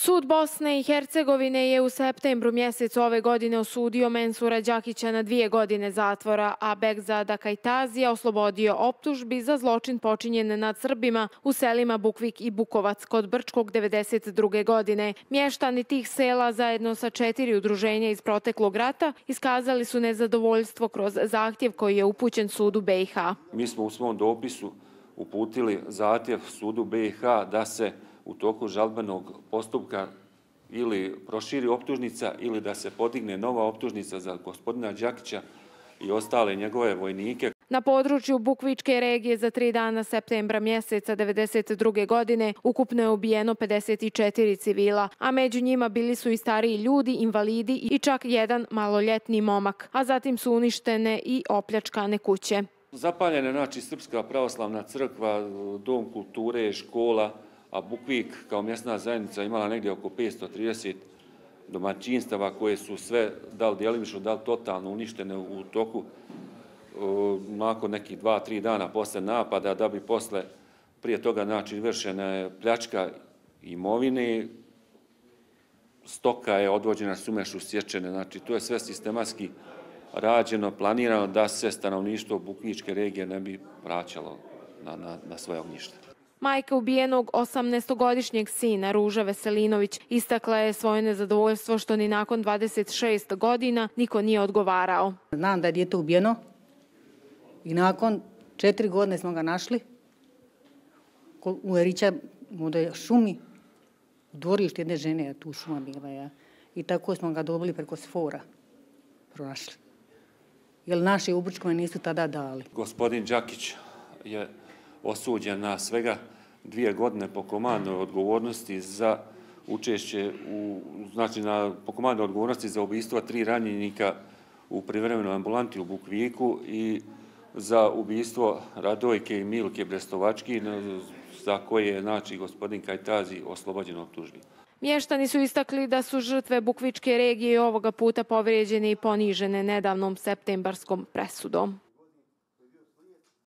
Sud Bosne i Hercegovine je u septembru mjesecu ove godine osudio Mensura Đakića na 2 godine zatvora, a Bekzada Kajtazija oslobodio optužbi za zločin počinjen nad Srbima u selima Bukvik i Bukovac kod Brčkog 1992. godine. Mještani tih sela zajedno sa 4 udruženja iz proteklog rata iskazali su nezadovoljstvo kroz zahtjev koji je upućen sudu BiH. Mi smo u svom dopisu uputili zahtjev sudu BiH da se u toku žalbenog postupka ili proširi optužnica ili da se podigne nova optužnica za gospodina Đakića i ostale njegove vojnike. Na području Bukvičke regije za 3 dana septembra mjeseca 1992. godine ukupno je ubijeno 54 civila, a među njima bili su i stariji ljudi, invalidi i čak jedan maloljetni momak, a zatim su uništene i opljačkane kuće. Zapaljena je znači Srpska pravoslavna crkva, dom kulture, škola, a Bukvik kao mjesna zajednica imala negdje oko 530 domaćinstava koje su sve da li djelimično, da li totalno uništene u toku nakon nekih 2-3 dana posle napada, da bi posle prije toga znači vršena je pljačka imovine, stoka je odvođena Sumešu sječene, znači to je sve sistematski rađeno, planirano da se stanovništvo Bukvičke regije ne bi vraćalo na svoje ognjište. Majka ubijenog 18-godišnjeg sina Ruža Veselinović istakla je svoje nezadovoljstvo što ni nakon 26 godina niko nije odgovarao. Znam da je dijete ubijeno i nakon 4 godine smo ga našli u Erića, u šumi, u dvorištu jedne žene, tu šuma bila. I tako smo ga dobili preko sfora, pronašli. Jer naši u Brčkome nisu tada dali. Gospodin Đakić je osuđen na svega 2 godine po komandnoj odgovornosti za učešće po komandnoj odgovornosti za ubistvo 3 ranjenika u privremenoj ambulanti u Bukviku i za ubistvo Radojke i Milke Brestovački, za koje je znači gospodin Kajtazi oslobođen optužbi. Mještani su istakli da su žrtve Bukvičke regije ovoga puta povrijeđene i ponižene nedavnom septembarskom presudom.